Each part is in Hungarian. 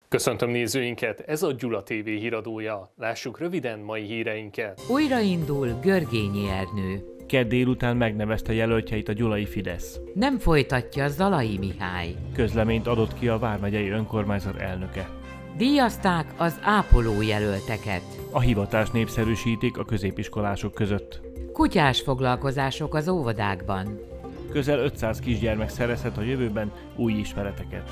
Köszöntöm nézőinket, ez a Gyula TV híradója. Lássuk röviden mai híreinket. Újraindul Görgényi Ernő. Kedd délután megnevezte jelöltjeit a gyulai Fidesz. Nem folytatja Zalai Mihály. Közleményt adott ki a vármegyei önkormányzat elnöke. Díjazták az ápoló jelölteket. A hivatást népszerűsítik a középiskolások között. Kutyás foglalkozások az óvodákban. Közel 500 kisgyermek szerezhet a jövőben új ismereteket.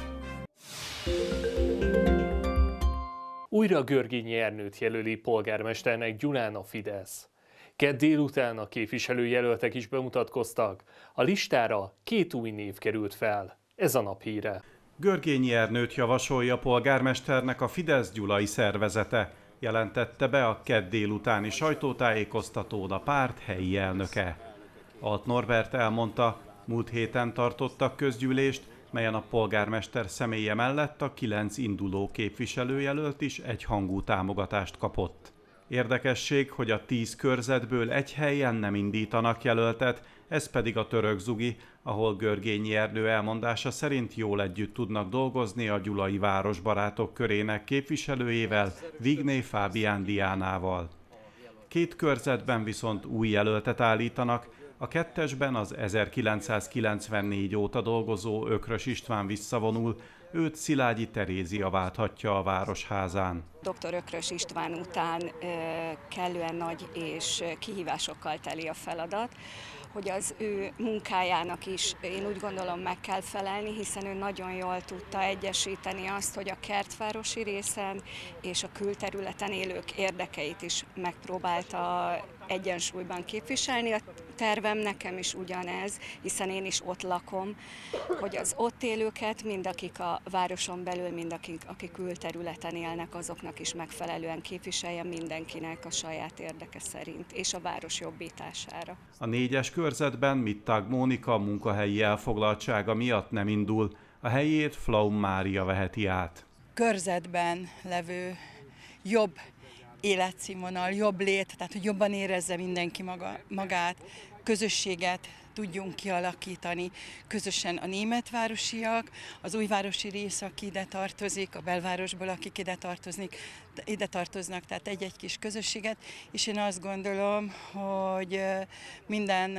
Újra Görgényi Ernőt jelöli polgármesternek Gyulán a Fidesz. Kedd délután a képviselőjelöltek is bemutatkoztak. A listára 2 új név került fel. Ez a nap híre. Görgényi Ernőt javasolja polgármesternek a Fidesz gyulai szervezete, jelentette be a kedd délutáni sajtótájékoztatón a párt helyi elnöke. Alt Norbert elmondta, múlt héten tartottak közgyűlést, melyen a polgármester személye mellett a 9 induló képviselőjelölt is egyhangú támogatást kapott. Érdekesség, hogy a 10 körzetből egy helyen nem indítanak jelöltet, ez pedig a Török Zugi, ahol Görgényi Ernő elmondása szerint jól együtt tudnak dolgozni a gyulai városbarátok körének képviselőjével, Vigné Fábián Diánával. 2 körzetben viszont új jelöltet állítanak, a 2-esben az 1994 óta dolgozó Ökrös István visszavonul, őt Szilágyi Terézia válthatja a Városházán. Dr. Ökrös István után kellően nagy és kihívásokkal teli a feladat, hogy az ő munkájának is én úgy gondolom meg kell felelni, hiszen ő nagyon jól tudta egyesíteni azt, hogy a kertvárosi részen és a külterületen élők érdekeit is megpróbálta egyensúlyban képviselni. A tervem nekem is ugyanez, hiszen én is ott lakom, hogy az ott élőket, mind akik a városon belül, mind akik külterületen élnek, azoknak is megfelelően képviseljen, mindenkinek a saját érdeke szerint, és a város jobbítására. A 4-es körzetben Mittag Mónika munkahelyi elfoglaltsága miatt nem indul, a helyét Flaum Mária veheti át. Körzetben levő jobb életszínvonal, jobb lét, tehát hogy jobban érezze mindenki magát, közösséget tudjunk kialakítani, közösen a németvárosiak, az újvárosi rész, aki ide tartozik, a belvárosból, akik ide tartoznak, tehát egy-egy kis közösséget, és én azt gondolom, hogy minden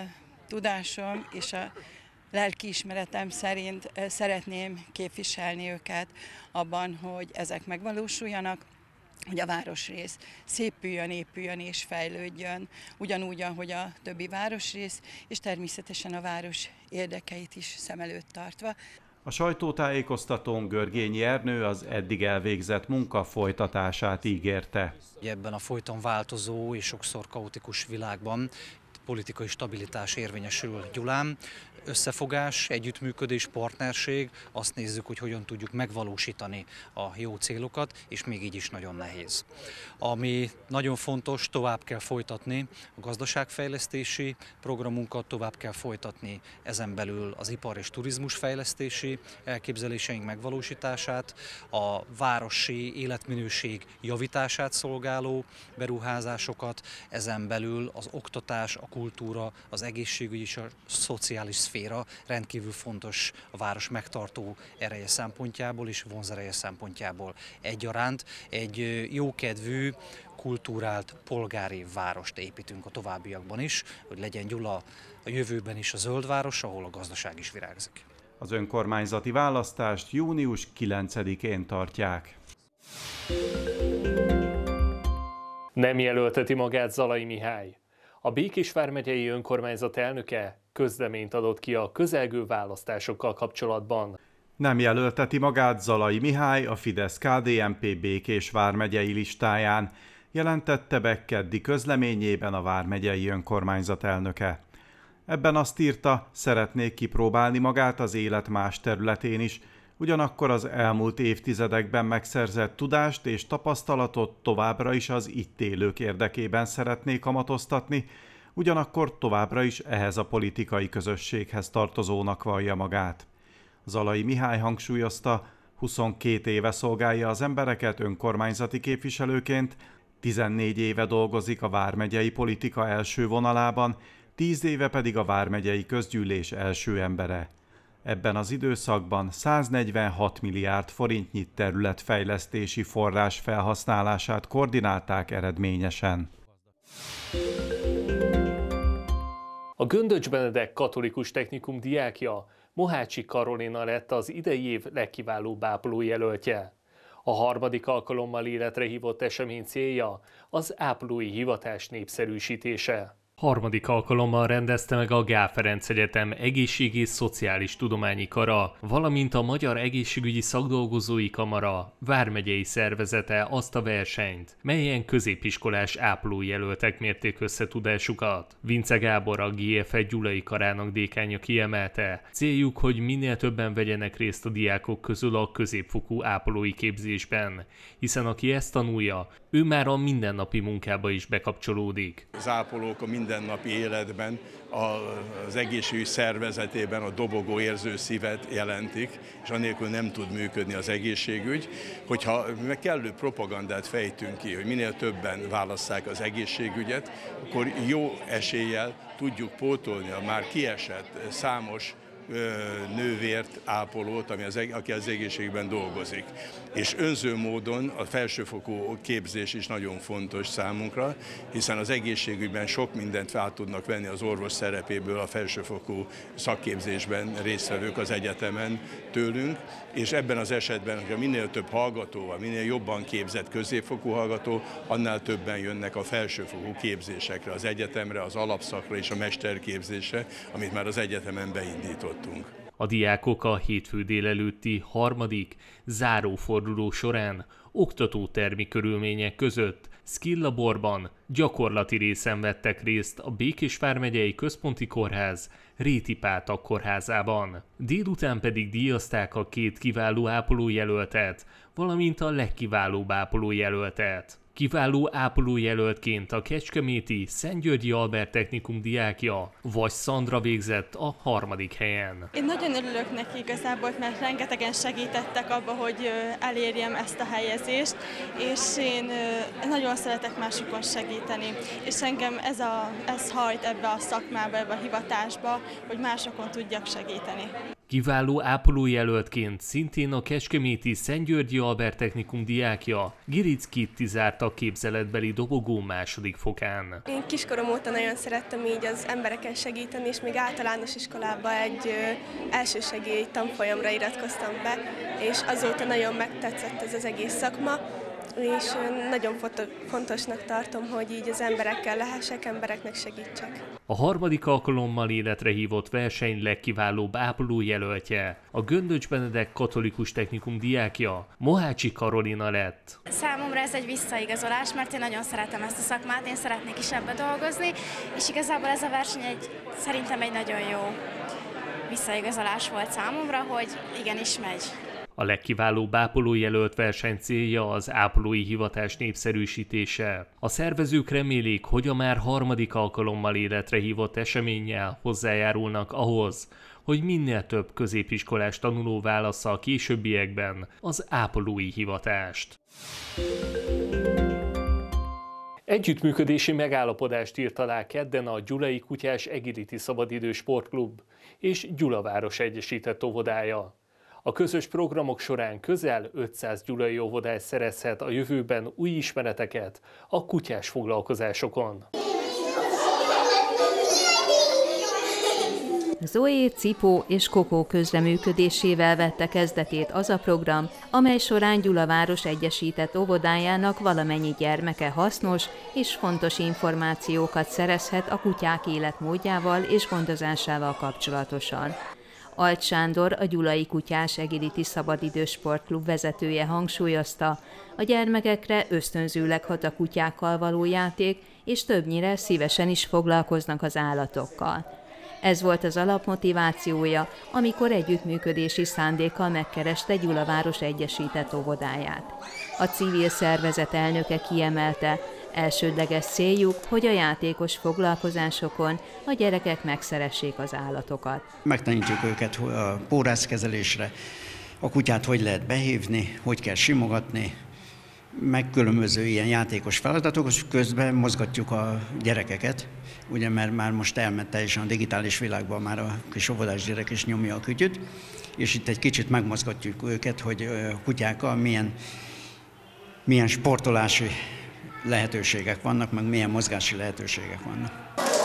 tudásom és a lelkiismeretem szerint szeretném képviselni őket abban, hogy ezek megvalósuljanak, hogy a városrész szépüljön, épüljön és fejlődjön, ugyanúgy, ahogy a többi városrész, és természetesen a város érdekeit is szem előtt tartva. A sajtótájékoztatón Görgényi Ernő az eddig elvégzett munka folytatását ígérte. Ebben a folyton változó és sokszor kaotikus világban politikai stabilitás érvényesül Gyulán. Összefogás, együttműködés, partnerség, azt nézzük, hogy hogyan tudjuk megvalósítani a jó célokat, és még így is nagyon nehéz. Ami nagyon fontos, tovább kell folytatni a gazdaságfejlesztési programunkat, tovább kell folytatni ezen belül az ipar és turizmus fejlesztési elképzeléseink megvalósítását, a városi életminőség javítását szolgáló beruházásokat, ezen belül az oktatás, a kultúra, az egészségügy és a szociális szféra rendkívül fontos a város megtartó ereje szempontjából és vonzereje szempontjából egyaránt. Egy jókedvű, kultúrált polgári várost építünk a továbbiakban is, hogy legyen Gyula a jövőben is a zöld város, ahol a gazdaság is virágzik. Az önkormányzati választást június 9-én tartják. Nem jelölteti magát Zalai Mihály. A Békés vármegyei önkormányzat elnöke közleményt adott ki a közelgő választásokkal kapcsolatban. Nem jelölteti magát Zalai Mihály a Fidesz-KDNP Békés vármegyei listáján, jelentette be keddi közleményében a vármegyei önkormányzat elnöke. Ebben azt írta, szeretnék kipróbálni magát az élet más területén is, ugyanakkor az elmúlt évtizedekben megszerzett tudást és tapasztalatot továbbra is az itt élők érdekében szeretnék kamatoztatni, ugyanakkor továbbra is ehhez a politikai közösséghez tartozónak vallja magát. Zalai Mihály hangsúlyozta, 22 éve szolgálja az embereket önkormányzati képviselőként, 14 éve dolgozik a vármegyei politika első vonalában, 10 éve pedig a vármegyei közgyűlés első embere. Ebben az időszakban 146 milliárd forintnyi területfejlesztési forrás felhasználását koordinálták eredményesen. A Göndöcs Benedek Katolikus Technikum diákja, Mohácsi Karolina lett az idei év legkiválóbb ápolójelöltje. A harmadik alkalommal életre hívott esemény célja az ápolói hivatás népszerűsítése. Harmadik alkalommal rendezte meg a Gál Ferenc Egyetem Egészség- és Szociális Tudományi Kara, valamint a Magyar Egészségügyi Szakdolgozói Kamara vármegyei szervezete azt a versenyt, melyen középiskolás ápolójelöltek mérték összetudásukat. Vince Gábor, a GFE Gyulai Karának dékánja kiemelte, céljuk, hogy minél többen vegyenek részt a diákok közül a középfokú ápolói képzésben, hiszen aki ezt tanulja, ő már a mindennapi munkába is bekapcsolódik. Az ápolók a mindennapi életben, az egészségügy szervezetében a dobogó érző szívet jelentik, és anélkül nem tud működni az egészségügy. Hogyha kellő propagandát fejtünk ki, hogy minél többen válasszák az egészségügyet, akkor jó eséllyel tudjuk pótolni a már kiesett számos nővért, ápolót, aki az egészségben dolgozik. És önző módon a felsőfokú képzés is nagyon fontos számunkra, hiszen az egészségügyben sok mindent fel tudnak venni az orvos szerepéből a felsőfokú szakképzésben résztvevők az egyetemen tőlünk, és ebben az esetben, hogyha minél több hallgató, minél jobban képzett középfokú hallgató, annál többen jönnek a felsőfokú képzésekre, az egyetemre, az alapszakra és a mesterképzésre, amit már az egyetemen beindított. A diákok a hétfő délelőtti harmadik záróforduló során oktatótermi körülmények között skill-laborban gyakorlati részen vettek részt a Békés vármegyei Központi Kórház Réti Páltak kórházában. Délután pedig díjazták a két kiváló ápolójelöltet, valamint a legkiválóbb ápolójelöltet. Kiváló ápolójelöltként a kecskeméti Szentgyörgyi Albert Technikum diákja Vas Szandra végzett a harmadik helyen. Én nagyon örülök neki igazából, mert rengetegen segítettek abba, hogy elérjem ezt a helyezést, és én nagyon szeretek másokon segíteni. És engem ez hajt ebbe a szakmába, ebbe a hivatásba, hogy másokon tudjak segíteni. Kiváló ápolójelöltként szintén a kecskeméti Szentgyörgyi Albert Technikum diákja Giric Kitti zárt a képzeletbeli dobogó második fokán. Én kiskorom óta nagyon szerettem így az embereken segíteni, és még általános iskolában egy elsősegély tanfolyamra iratkoztam be, és azóta nagyon megtetszett ez az egész szakma, és nagyon fontosnak tartom, hogy így az emberekkel lehessek, embereknek segítsek. A harmadik alkalommal életre hívott verseny legkiválóbb ápolójelöltje, a Göndöcs Benedek Katolikus Technikum diákja, Mohácsi Karolina lett. Számomra ez egy visszaigazolás, mert én nagyon szeretem ezt a szakmát, én szeretnék is ebbe dolgozni, és igazából ez a verseny szerintem egy nagyon jó visszaigazolás volt számomra, hogy igenis megy. A legkiválóbb ápolójelölt verseny célja az ápolói hivatás népszerűsítése. A szervezők remélik, hogy a már harmadik alkalommal életre hívott eseménnyel hozzájárulnak ahhoz, hogy minél több középiskolás tanuló válassza a későbbiekben az ápolói hivatást. Együttműködési megállapodást írt alá kedden a Gyulai Kutyás Agility Szabadidős Sportklub és Gyulaváros Egyesített Óvodája. A közös programok során közel 500 gyulai óvodás szerezhet a jövőben új ismereteket a kutyás foglalkozásokon. Zoé, Cipó és Kokó közreműködésével vette kezdetét az a program, amely során Gyulaváros Egyesített Óvodájának valamennyi gyermeke hasznos és fontos információkat szerezhet a kutyák életmódjával és gondozásával kapcsolatosan. Alt Sándor, a Gyulai Kutyás Agility Szabadidős Sportklub vezetője hangsúlyozta, a gyermekekre ösztönzőleg hat a kutyákkal való játék, és többnyire szívesen is foglalkoznak az állatokkal. Ez volt az alapmotivációja, amikor együttműködési szándékkal megkereste Gyulaváros Egyesített Óvodáját. A civil szervezet elnöke kiemelte, elsődleges céljuk, hogy a játékos foglalkozásokon a gyerekek megszeressék az állatokat. Megtanítjuk őket a pórászkezelésre, a kutyát hogy lehet behívni, hogy kell simogatni, meg különböző ilyen játékos feladatok, és közben mozgatjuk a gyerekeket, ugye, mert már most elment teljesen a digitális világban, már a kis óvodás gyerek is nyomja a kütyüt, és itt egy kicsit megmozgatjuk őket, hogy a kutyákkal milyen sportolási lehetőségek vannak, meg milyen mozgási lehetőségek vannak.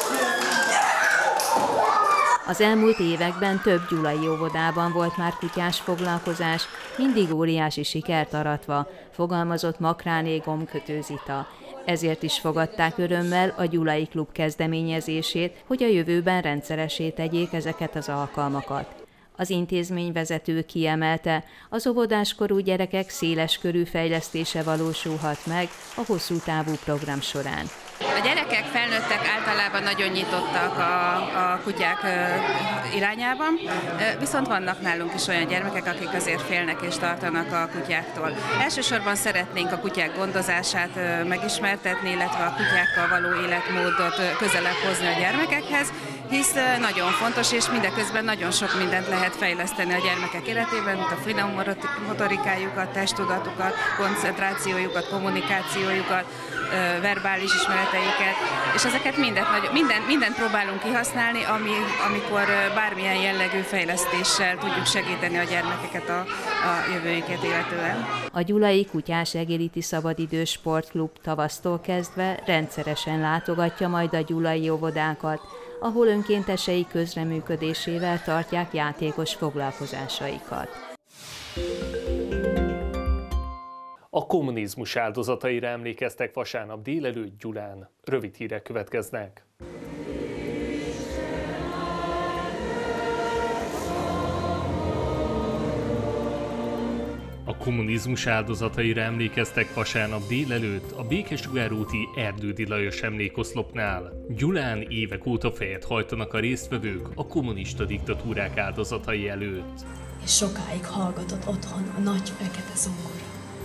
Az elmúlt években több gyulai óvodában volt már kutyás foglalkozás, mindig óriási sikert aratva, fogalmazott Makráné Gombkötő Zita. Ezért is fogadták örömmel a Gyulai Klub kezdeményezését, hogy a jövőben rendszeressé tegyék ezeket az alkalmakat. Az intézményvezető kiemelte, az óvodáskorú gyerekek széleskörű fejlesztése valósulhat meg a hosszú távú program során. A gyerekek, felnőttek általában nagyon nyitottak a kutyák irányában, viszont vannak nálunk is olyan gyermekek, akik azért félnek és tartanak a kutyáktól. Elsősorban szeretnénk a kutyák gondozását megismertetni, illetve a kutyákkal való életmódot közelebb hozni a gyermekekhez, hisz nagyon fontos, és mindeközben nagyon sok mindent lehet fejleszteni a gyermekek életében, mint a finom motorikájukat, testtudatukat, koncentrációjukat, kommunikációjukat, verbális ismereteiket, és ezeket mindent próbálunk kihasználni, amikor bármilyen jellegű fejlesztéssel tudjuk segíteni a gyermekeket a jövőjüket illetően. A Gyulai Kutyás Egéliti Szabadidős Sportklub tavasztól kezdve rendszeresen látogatja majd a gyulai óvodákat, ahol önkéntesei közreműködésével tartják játékos foglalkozásaikat. A kommunizmus áldozataira emlékeztek vasárnap délelőtt Gyulán. Rövid hírek következnek. A kommunizmus áldozataira emlékeztek vasárnap délelőtt a Békessugár úti Erdődy Lajos emlékoszlopnál. Gyulán évek óta fejet hajtanak a résztvevők a kommunista diktatúrák áldozatai előtt. És sokáig hallgatott otthon a nagy fekete zongora.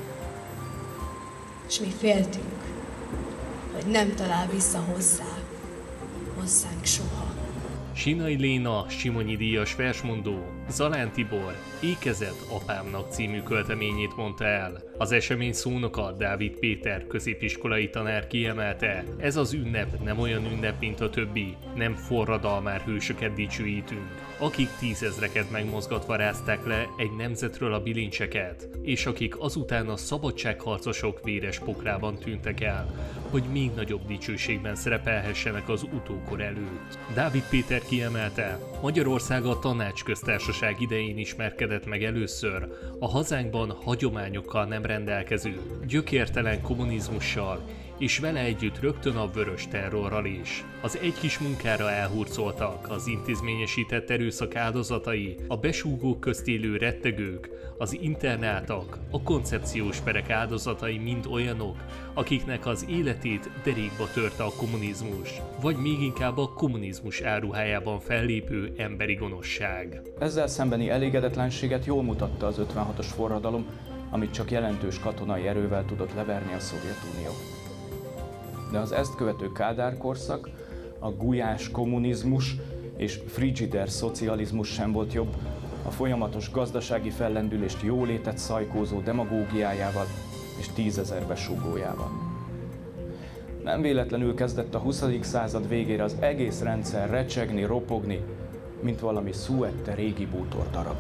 És mi féltünk, hogy nem talál vissza hozzánk soha. Sinai Léna, Simonyi díjas versmondó, Zalán Tibor Ékezett apámnak című költeményét mondta el. Az esemény szónoka Dávid Péter középiskolai tanár kiemelte, ez az ünnep nem olyan ünnep, mint a többi, nem forradalmár hősöket dicsőítünk, akik tízezreket megmozgatva rázták le egy nemzetről a bilincseket, és akik azután a szabadságharcosok véres pokrában tűntek el, hogy még nagyobb dicsőségben szerepelhessenek az utókor előtt. Dávid Péter kiemelte, Magyarország a tanácsköztársaság idején ismerkedett meg először a hazánkban hagyományokkal nem rendelkező, gyökértelen kommunizmussal, és vele együtt rögtön a vörös terrorral is. Az egy kis munkára elhurcoltak az intézményesített erőszak áldozatai, a besúgók közt élő rettegők, az internátak, a koncepciós perek áldozatai mind olyanok, akiknek az életét derékba törte a kommunizmus, vagy még inkább a kommunizmus áruhájában fellépő emberi gonoszság. Ezzel szembeni elégedetlenséget jól mutatta az 56-os forradalom, amit csak jelentős katonai erővel tudott leverni a Szovjetunió. De az ezt követő Kádár korszak, a gulyás kommunizmus és frigider szocializmus sem volt jobb, a folyamatos gazdasági fellendülést jólétet szajkózó demagógiájával és 10 000 besúgójával. Nem véletlenül kezdett a 20. század végére az egész rendszer recsegni, ropogni, mint valami szuette régi bútordarab.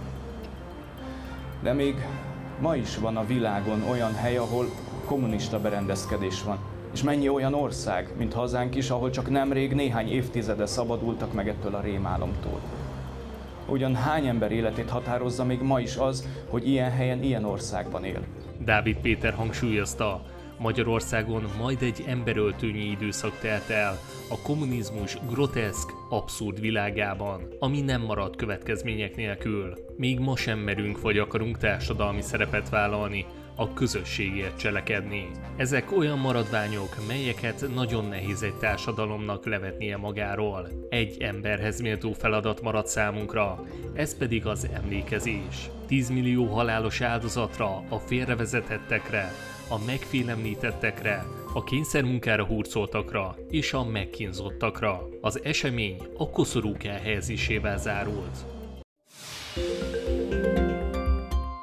De még ma is van a világon olyan hely, ahol kommunista berendezkedés van. És mennyi olyan ország, mint hazánk is, ahol csak nemrég néhány évtizede szabadultak meg ettől a rémálomtól. Ugyan hány ember életét határozza még ma is az, hogy ilyen helyen, ilyen országban él? Dávid Péter hangsúlyozta, Magyarországon majd egy emberöltőnyi időszak telt el a kommunizmus groteszk, abszurd világában, ami nem maradt következmények nélkül. Még ma sem merünk vagy akarunk társadalmi szerepet vállalni, a közösségért cselekedni. Ezek olyan maradványok, melyeket nagyon nehéz egy társadalomnak levetnie magáról. Egy emberhez méltó feladat marad számunkra, ez pedig az emlékezés. 10 millió halálos áldozatra, a félrevezetettekre, a megfélemlítettekre, a kényszermunkára hurcoltakra és a megkínzottakra. Az esemény a koszorúk elhelyezésével zárult.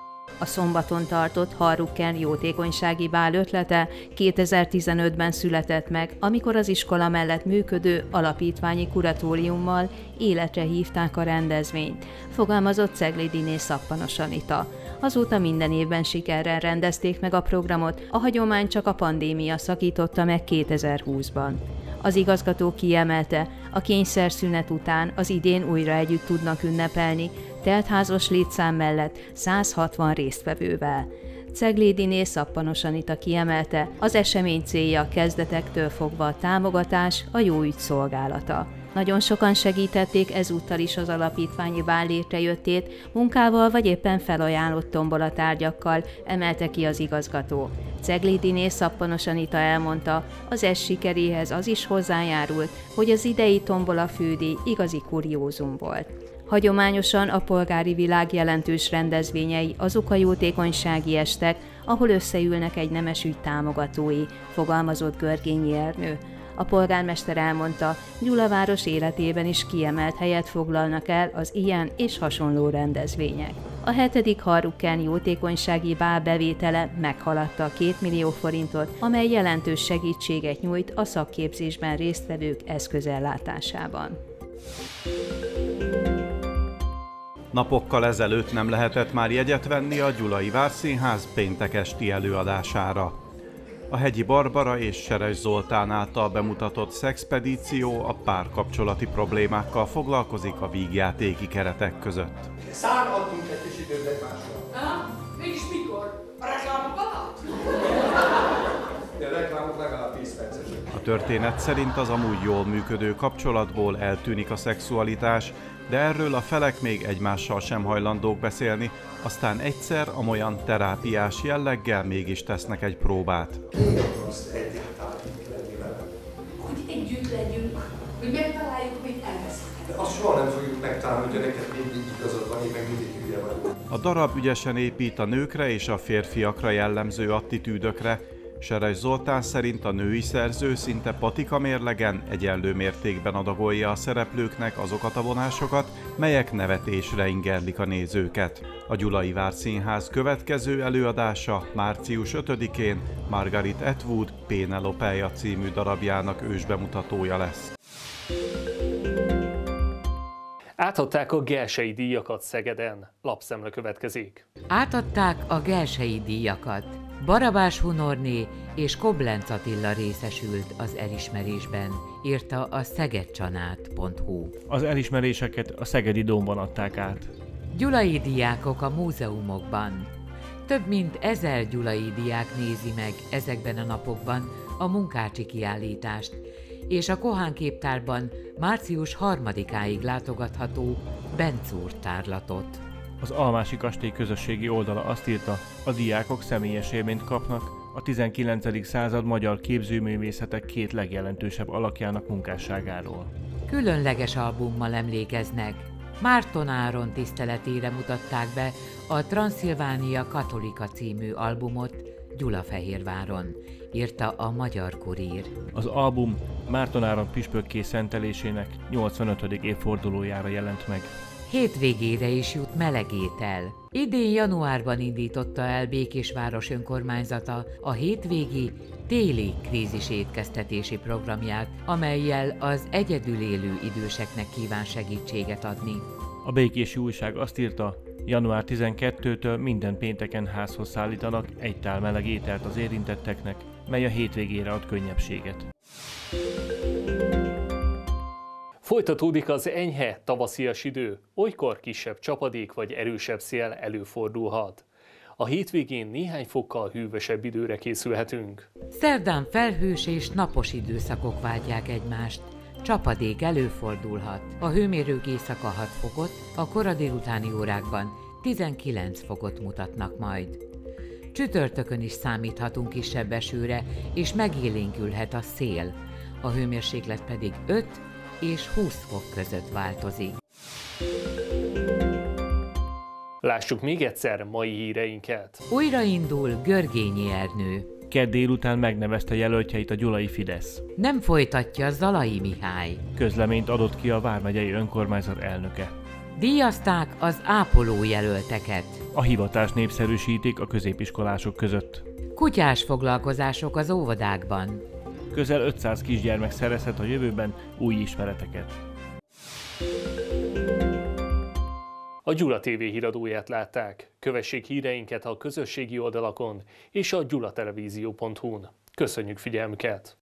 A szombaton tartott Harukken jótékonysági bál ötlete 2015-ben született meg, amikor az iskola mellett működő alapítványi kuratóriummal életre hívták a rendezvényt, fogalmazott Ceglédiné Szappanos Anita. Azóta minden évben sikerrel rendezték meg a programot, a hagyomány csak a pandémia szakította meg 2020-ban. Az igazgató kiemelte, a kényszerszünet után az idén újra együtt tudnak ünnepelni, teltházas létszám mellett 160 résztvevővel. Ceglédiné Szappanos Anita kiemelte, az esemény célja kezdetektől fogva a támogatás, a jó ügy szolgálata. Nagyon sokan segítették ezúttal is az alapítványi bál létrejöttét, munkával vagy éppen felajánlott tombolatárgyakkal, emelte ki az igazgató. Ceglédiné Szappanos Anita elmondta, az ez sikeréhez az is hozzájárult, hogy az idei tombolafődíj igazi kuriózum volt. Hagyományosan a polgári világ jelentős rendezvényei azok a jótékonysági estek, ahol összeülnek egy nemes ügy támogatói, fogalmazott Görgényi Ernő. A polgármester elmondta, Gyulaváros életében is kiemelt helyet foglalnak el az ilyen és hasonló rendezvények. A 7. Harukken jótékonysági bál bevétele meghaladta a 2 millió forintot, amely jelentős segítséget nyújt a szakképzésben résztvevők eszközellátásában. Napokkal ezelőtt nem lehetett már jegyet venni a Gyulai Várszínház péntek esti előadására. A Hegyi Barbara és Seres Zoltán által bemutatott szexpedíció a párkapcsolati problémákkal foglalkozik a vígjátéki keretek között. Szállhatunk egy kis időt egymásra. Mégis mikor? A reklámok alatt? De a reklámok legalább 10 percesek. A történet szerint az amúgy jól működő kapcsolatból eltűnik a szexualitás, de erről a felek még egymással sem hajlandók beszélni, aztán egyszer amolyan terápiás jelleggel mégis tesznek egy próbát. Azt egyáltalán lenni vele. Hogy együtt legyünk, hogy megtaláljuk, hogy elveszünk. De azt soha nem fogjuk megtalálni, hogy neked mindig igazad van, én meg mindig hülye vagyok. A darab ügyesen épít a nőkre és a férfiakra jellemző attitűdökre. Seres Zoltán szerint a női szerző szinte patika mérlegen egyenlő mértékben adagolja a szereplőknek azokat a vonásokat, melyek nevetésre ingerlik a nézőket. A Gyulai Várszínház következő előadása március 5-én Margaret Atwood Pénelopeja című darabjának ősbemutatója lesz. Átadták a Gelsey díjakat Szegeden. Lapszemle következik. Átadták a Gelsey díjakat. Barabás Hunorné és Koblenc Attila részesült az elismerésben, írta a szegedcsanát.hu. Az elismeréseket a Szegedi Dómban adták át. Gyulai diákok a múzeumokban. Több mint 1000 gyulai diák nézi meg ezekben a napokban a munkácsi kiállítást, és a Kohán képtárban március 3-áig látogatható Bencúr tárlatot. Az Almási Kastély közösségi oldala azt írta, a diákok személyes élményt kapnak a 19. század magyar képzőművészetek 2 legjelentősebb alakjának munkásságáról. Különleges albummal emlékeznek. Márton Áron tiszteletére mutatták be a Transzilvánia Katolika című albumot Gyulafehérváron, írta a Magyar Kurír. Az album Márton Áron püspökké szentelésének 85. évfordulójára jelent meg. Hétvégére is jut meleg étel. Idén januárban indította el Békésváros önkormányzata a hétvégi téli krízis étkeztetési programját, amellyel az egyedül élő időseknek kíván segítséget adni. A Békési Újság azt írta, január 12-től minden pénteken házhoz szállítanak egy tál meleg ételt az érintetteknek, mely a hétvégére ad könnyebbséget. Folytatódik az enyhe tavaszias idő, olykor kisebb csapadék vagy erősebb szél előfordulhat. A hétvégén néhány fokkal hűvösebb időre készülhetünk. Szerdán felhős és napos időszakok váltják egymást. Csapadék előfordulhat. A hőmérők éjszaka 6 fokot, a kora délutáni órákban 19 fokot mutatnak majd. Csütörtökön is számíthatunk kisebb esőre, és megélénkülhet a szél. A hőmérséklet pedig 5 és 20 fok között változik. Lássuk még egyszer mai híreinket. Újraindul Görgényi Ernő. Kedd délután megnevezte jelöltjeit a gyulai Fidesz. Nem folytatja Zalai Mihály. Közleményt adott ki a vármegyei önkormányzat elnöke. Díjazták az ápoló jelölteket. A hivatást népszerűsítik a középiskolások között. Kutyás foglalkozások az óvodákban. Közel 500 kisgyermek szerezhet a jövőben új ismereteket. A Gyula TV híradóját látták. Kövessék híreinket a közösségi oldalakon és a gyulatelevízió.hu-n. Köszönjük figyelmüket!